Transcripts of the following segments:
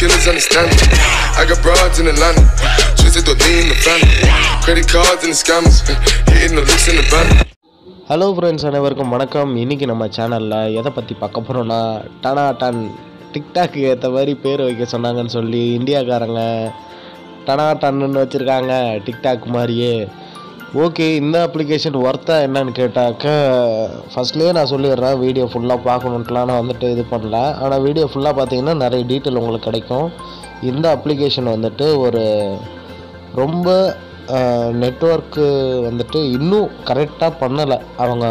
killers understand me. I got broads in Atlanta, twisted to lean the family. Credit cards and the scammers, hitting the licks in the van. Hello friends, அனைவருக்கும் வணக்கம். இன்றைக்கி நம்ம சேனலில் எதை பற்றி பார்க்க போகிறோன்னா, டனா டன் டிக்டாக்கு ஏற்ற மாதிரி பேர் வைக்க சொன்னாங்கன்னு சொல்லி இந்தியாக்காரங்க டனா டன்னு வச்சுருக்காங்க டிக்டாக் மாதிரியே. ஓகே, இந்த அப்ளிகேஷன் ஒர்த்தா என்னன்னு கேட்டாக்க, ஃபஸ்ட்லேயே நான் சொல்லிடுறேன், வீடியோ ஃபுல்லாக பார்க்கணுன்ட்டுலாம் நான் வந்துட்டு இது பண்ணல. ஆனால் வீடியோ ஃபுல்லாக பார்த்தீங்கன்னா நிறைய டீட்டெயில் உங்களுக்கு கிடைக்கும். இந்த அப்ளிகேஷன் வந்துட்டு ஒரு ரொம்ப நெட்வொர்க்கு வந்துட்டு இன்னும் கரெக்டாக பண்ணலை. அவங்க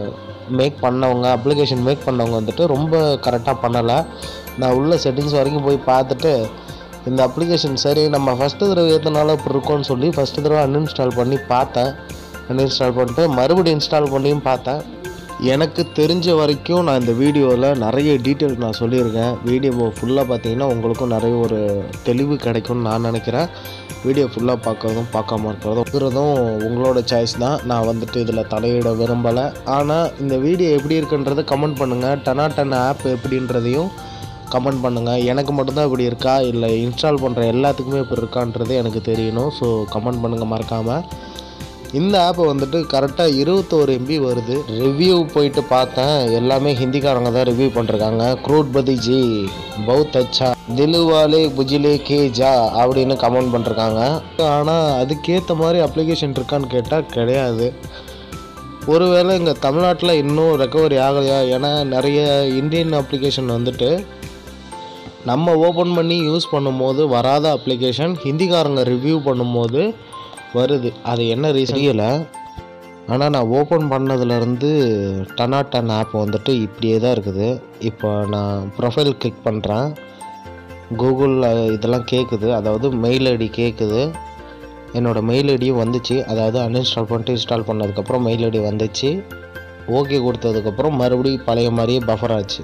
அப்ளிகேஷன் மேக் பண்ணவங்க வந்துட்டு ரொம்ப கரெக்டாக பண்ணலை. நான் உள்ள செட்டிங்ஸ் வரைக்கும் போய் பார்த்துட்டு இந்த அப்ளிகேஷன் சரி நம்ம ஃபஸ்ட்டு தடவை ஏற்றனால இப்படி இருக்கும்னு சொல்லி ஃபஸ்ட்டு தடவை அன்இன்ஸ்டால் பண்ணி பார்த்தேன். அன்இன்ஸ்டால் பண்ணிட்டு மறுபடியும் இன்ஸ்டால் பண்ணியும் பார்த்தேன். எனக்கு தெரிஞ்ச வரைக்கும் நான் இந்த வீடியோவில் நிறைய டீட்டெயில் நான் சொல்லியிருக்கேன். வீடியோ ஃபுல்லாக பார்த்தீங்கன்னா உங்களுக்கும் நிறைய ஒரு தெளிவு கிடைக்கும்னு நான் நினைக்கிறேன். வீடியோ ஃபுல்லாக பார்க்குறதும் பார்க்காம இருக்கிறதும் உங்களோட சாய்ஸ் தான். நான் வந்துட்டு இதில் தலையிட விரும்பலை. ஆனால் இந்த வீடியோ எப்படி இருக்குன்றதை கமெண்ட் பண்ணுங்கள். டனா டன் ஆப் எப்படின்றதையும் கமெண்ட் பண்ணுங்கள். எனக்கு மட்டும்தான் இப்படி இருக்கா இல்லை இன்ஸ்டால் பண்ணுற எல்லாத்துக்குமே இப்படி இருக்கான்றது எனக்கு தெரியணும். ஸோ கமெண்ட் பண்ணுங்கள் மறக்காமல். இந்த ஆப்பை வந்துட்டு கரெக்டாக 21 MB வருது. ரிவ்யூ போயிட்டு பார்த்தேன், எல்லாமே ஹிந்திக்காரங்க தான் ரிவ்யூ பண்ணிருக்காங்க. க்ரூட் பதிஜி பௌத் அச்சா திலுவாலே புஜிலே கே ஜா அப்படின்னு கமெண்ட் பண்ணிருக்காங்க. ஆனால் அதுக்கேற்ற மாதிரி அப்ளிகேஷன் இருக்கான்னு கேட்டால் கிடையாது. ஒருவேளை இங்கே தமிழ்நாட்டில் இன்னும் ரெக்கவரி ஆகலையா? ஏன்னா நிறைய இந்தியன் அப்ளிகேஷன் வந்துட்டு நம்ம ஓப்பன் பண்ணி யூஸ் பண்ணும்போது வராத அப்ளிகேஷன் ஹிந்திக்காரங்க ரிவ்யூ பண்ணும்போது வருது. அது என்ன ரீசன் தெரியல. ஆனால் நான் ஓப்பன் பண்ணதுலேருந்து டனா டன் ஆப் வந்துட்டு இப்படியே தான் இருக்குது. இப்போ நான் ப்ரொஃபைல் கிளிக் பண்ணுறேன், கூகுளில் இதெல்லாம் கேட்குது, அதாவது மெயில் ஐடி கேட்குது. என்னோடய மெயில் ஐடியும் வந்துச்சு. அதாவது அன்இன்ஸ்டால் பண்ணிட்டு இன்ஸ்டால் பண்ணதுக்கப்புறம் மெயில் ஐடி வந்துச்சு. ஓகே கொடுத்ததுக்கப்புறம் மறுபடியும் பழைய மாதிரியே பஃபர் ஆச்சு.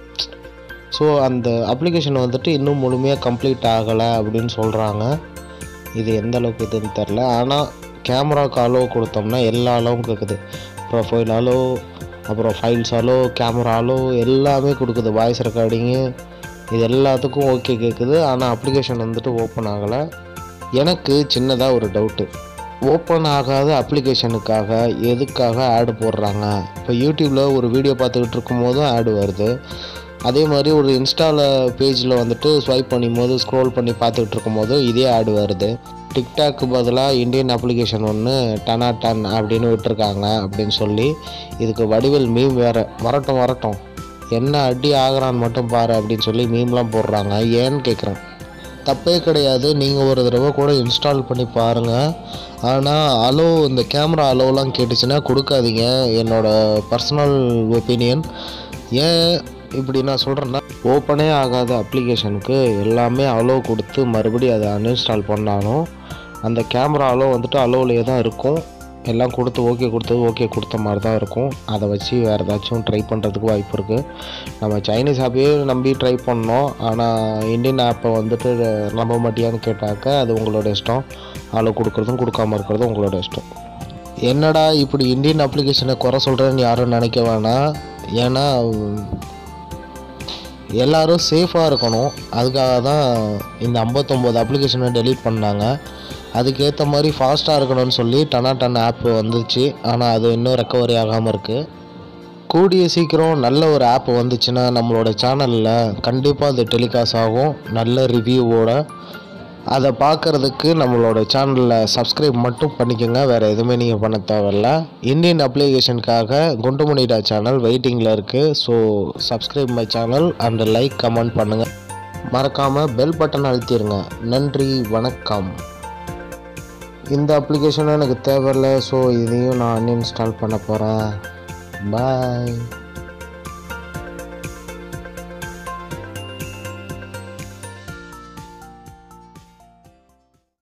ஸோ அந்த அப்ளிகேஷன் வந்துட்டு இன்னும் முழுமையாக கம்ப்ளீட் ஆகலை அப்படின்னு சொல்கிறாங்க. இது எந்த அளவுக்கு இதுன்னு தெரில. ஆனால் கேமராவுக்கு அலோ கொடுத்தோம்னா எல்லா அளவும் கேட்குது. ப்ரொஃபைல் அலோ, அப்புறம் ஃபைல்ஸ் அலோ, கேமரா அலோ எல்லாமே கொடுக்குது. வாய்ஸ் ரெக்கார்டிங்கு இது எல்லாத்துக்கும் ஓகே கேட்குது. ஆனால் அப்ளிகேஷன் வந்துட்டு ஓப்பன் ஆகலை. எனக்கு சின்னதாக ஒரு டவுட்டு, ஓப்பன் ஆகாத அப்ளிகேஷனுக்காக எதுக்காக ஆடு போடுறாங்க? இப்போ யூடியூப்பில் ஒரு வீடியோ பார்த்துக்கிட்டு இருக்கும்போதும் ஆடு வருது. அதே மாதிரி ஒரு இன்ஸ்டாவில் பேஜில் வந்துட்டு ஸ்வைப் பண்ணும்போது ஸ்க்ரோல் பண்ணி பார்த்துக்கிட்டு இருக்கும்போது இதே ஆடு வருது. டிக்டாக்கு பதிலாக இந்தியன் அப்ளிகேஷன் ஒன்று டனா டன் அப்படின்னு விட்டுருக்காங்க அப்படின்னு சொல்லி, இதுக்கு வடிவேல் மீம் வேறு வரட்டும் என்ன அடி ஆகிறான்னு மட்டும் பாரு அப்படின்னு சொல்லி மீம்லாம் போடுறாங்க. ஏன்னு கேட்குறேன். தப்பே கிடையாது, நீங்கள் ஒரு தடவை கூட இன்ஸ்டால் பண்ணி பாருங்கள். ஆனால் அலோ, இந்த கேமரா அலோலாம் கேட்டுச்சுன்னா கொடுக்காதீங்க. என்னோடய பர்சனல் ஒப்பீனியன். ஏன் இப்படி நான் சொல்கிறேன்னா, ஓப்பனே ஆகாத அப்ளிகேஷனுக்கு எல்லாமே அலோ கொடுத்து மறுபடியும் அதை அன்இன்ஸ்டால் பண்ணாலும் அந்த கேமரா அலோ வந்துட்டு அலோவிலே தான் இருக்கும். எல்லாம் கொடுத்து ஓகே கொடுத்த மாதிரி தான் இருக்கும். அதை வச்சு வேறு ஏதாச்சும் ட்ரை பண்ணுறதுக்கு வாய்ப்பு இருக்குது. நம்ம சைனீஸ் ஆப்பையே நம்பி ட்ரை பண்ணோம். ஆனால் இந்தியன் ஆப்பை வந்துட்டு நம்ப மாட்டியான்னு கேட்டாக்க அது உங்களோட இஷ்டம். அலோ கொடுக்குறதும் கொடுக்காமல் இருக்கிறதும் உங்களோட இஷ்டம். என்னடா இப்படி இந்தியன் அப்ளிகேஷனை குறை சொல்கிறேன்னு யாரும் நினைக்க வேணாம். ஏன்னா எல்லோரும் சேஃபாக இருக்கணும். அதுக்காக தான் இந்த 59 அப்ளிகேஷனை டெலீட் பண்ணாங்க. அதுக்கேற்ற மாதிரி ஃபாஸ்ட்டாக இருக்கணும்னு சொல்லி டனா டன் ஆப் வந்துச்சு. ஆனால் அது இன்னும் ரெக்கவரி ஆகாமல் இருக்குது. கூடிய சீக்கிரம் நல்ல ஒரு ஆப் வந்துச்சுன்னா நம்மளோட சேனலில் கண்டிப்பாக அது டெலிகாஸ்ட் ஆகும், நல்ல ரிவ்யூவோட. அதை பார்க்குறதுக்கு நம்மளோட சேனலில் சப்ஸ்கிரைப் மட்டும் பண்ணிக்கோங்க, வேறு எதுவுமே நீங்கள் பண்ண தேவையில்ல. இந்தியன் அப்ளிகேஷனுக்காக குண்டுமணிடா சேனல் வெயிட்டிங்கில் இருக்குது. So subscribe my channel and like comment பண்ணுங்கள். மறக்காமல் பெல் பட்டன் அழுத்திடுங்க. நன்றி, வணக்கம். இந்த அப்ளிகேஷனும் எனக்கு தேவையில்லை. ஸோ இதையும் நான் அன்இன்ஸ்டால் பண்ண போகிறேன். பாய்.